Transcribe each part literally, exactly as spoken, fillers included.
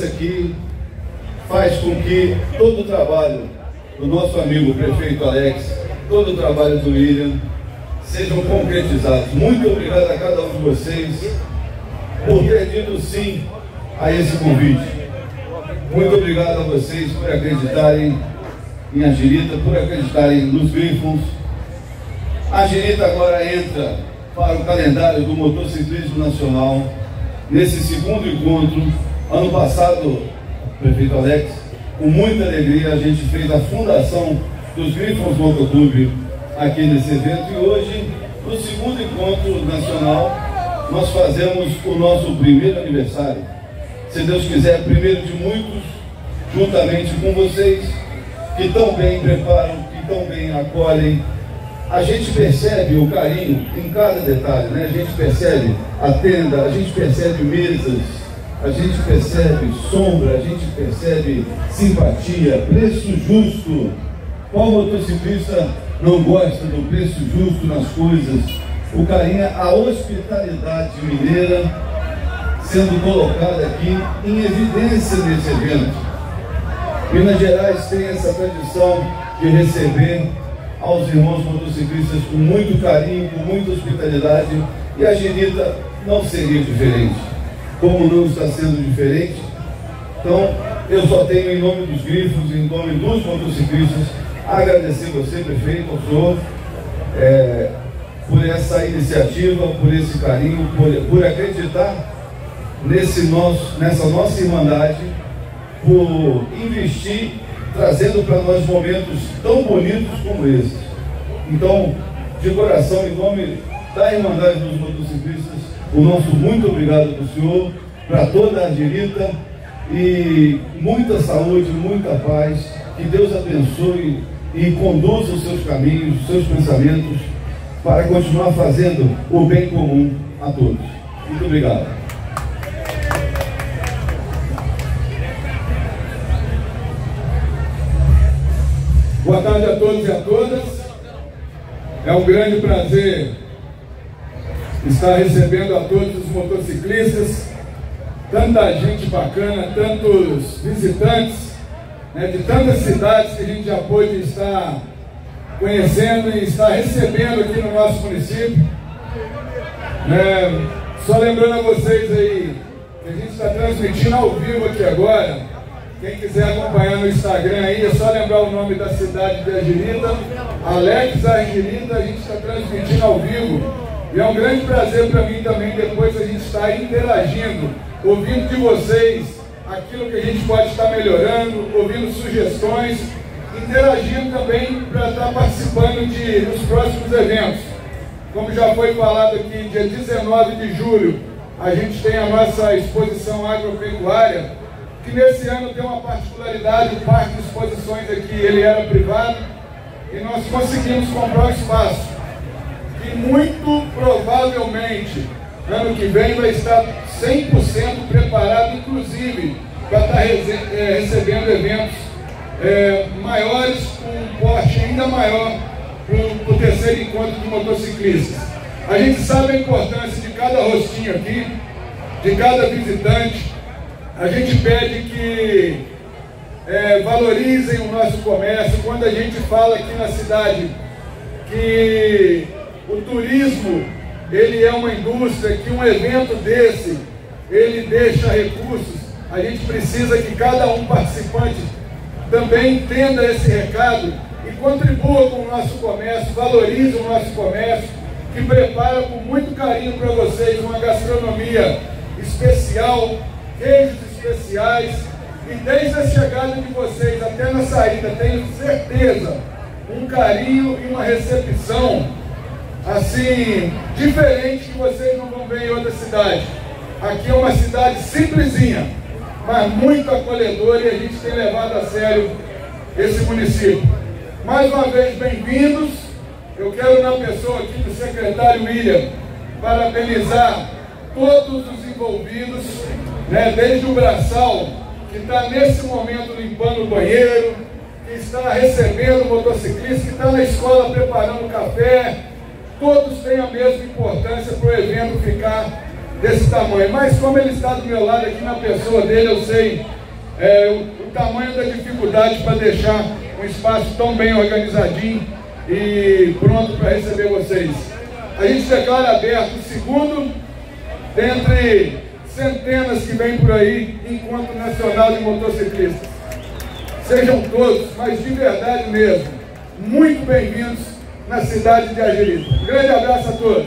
aqui faz com que todo o trabalho do nosso amigo prefeito Alex, todo o trabalho do William, sejam concretizados. Muito obrigado a cada um de vocês por ter dito sim a esse convite. Muito obrigado a vocês por acreditarem em Angelita, por acreditarem nos Griffons. A Angelita agora entra para o calendário do motociclismo nacional nesse segundo encontro. Ano passado, prefeito Alex, com muita alegria, a gente fez a fundação dos Griffons Motoclube aqui nesse evento, e hoje, no segundo encontro nacional, nós fazemos o nosso primeiro aniversário. Se Deus quiser, primeiro de muitos, juntamente com vocês, que tão bem preparam, que tão bem acolhem. A gente percebe o carinho em cada detalhe, né? A gente percebe a tenda, a gente percebe mesas, a gente percebe sombra, a gente percebe simpatia, preço justo. Qual motociclista não gosta do preço justo nas coisas? O carinho, a hospitalidade mineira sendo colocada aqui em evidência nesse evento. Minas Gerais tem essa tradição de receber aos irmãos motociclistas com muito carinho, com muita hospitalidade, e a Angelita não seria diferente. Como não está sendo diferente, então eu só tenho, em nome dos Griffons, em nome dos motociclistas, agradecer você, prefeito, ao senhor, é, por essa iniciativa, por esse carinho, por, por acreditar nesse nosso, nessa nossa irmandade, por investir, trazendo para nós momentos tão bonitos como esses. Então, de coração, em nome da Irmandade dos Motociclistas, o nosso muito obrigado para o senhor, para toda a Angelita, e muita saúde, muita paz, que Deus abençoe e conduza os seus caminhos, os seus pensamentos, para continuar fazendo o bem comum a todos. Muito obrigado. Boa tarde a todos e a todas. É um grande prazer estar recebendo a todos os motociclistas, tanta gente bacana, tantos visitantes, né, de tantas cidades que a gente já pôde estar conhecendo e estar recebendo aqui no nosso município. É, só lembrando a vocês aí que a gente está transmitindo ao vivo aqui agora. Quem quiser acompanhar no Instagram aí, é só lembrar o nome da cidade de Angelita, Alex Angelita. A gente está transmitindo ao vivo. E é um grande prazer para mim também, depois a gente estar interagindo, ouvindo de vocês aquilo que a gente pode estar melhorando, ouvindo sugestões, interagindo também para estar participando de, dos próximos eventos. Como já foi falado aqui, dia dezenove de julho, a gente tem a nossa exposição agropecuária, que nesse ano tem uma particularidade. O parque de exposições aqui, ele era privado, e nós conseguimos comprar o espaço, que muito provavelmente ano que vem vai estar cem por cento preparado, inclusive para estar é, recebendo eventos é, maiores, com um porte ainda maior para o terceiro encontro de motociclistas. A gente sabe a importância de cada rostinho aqui, de cada visitante. A gente pede que é, valorizem o nosso comércio. Quando a gente fala aqui na cidade que o turismo, ele é uma indústria, que um evento desse, ele deixa recursos, a gente precisa que cada um participante também entenda esse recado e contribua com o nosso comércio, valorize o nosso comércio, que prepara com muito carinho para vocês uma gastronomia especial, queijos especiais, e desde a chegada de vocês até na saída, tenho certeza, um carinho e uma recepção assim, diferente, que vocês não vão ver em outra cidade. Aqui é uma cidade simplesinha, mas muito acolhedora, e a gente tem levado a sério esse município. Mais uma vez, bem-vindos. Eu quero, na pessoa aqui do secretário William, parabenizar todos os envolvidos, né, desde o braçal, que está nesse momento limpando o banheiro, que está recebendo o motociclista, que está na escola preparando o café. Todos têm a mesma importância para o evento ficar desse tamanho, mas como ele está do meu lado aqui na pessoa dele, eu sei é, o, o tamanho da dificuldade para deixar um espaço tão bem organizadinho e pronto para receber vocês. A gente declara aberto o segundo dentre centenas que vem por aí, Encontro Nacional de Motociclistas. Sejam todos, mas de verdade mesmo, muito bem-vindos na cidade de Agirita. Um grande abraço a todos.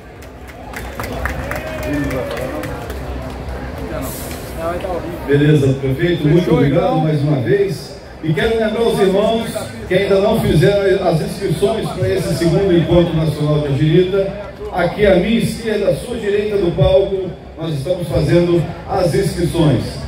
Beleza, prefeito, muito obrigado mais uma vez. E quero lembrar aos irmãos que ainda não fizeram as inscrições para esse segundo Encontro Nacional de Agirita. Aqui à minha esquerda, à sua direita do palco, nós estamos fazendo as inscrições.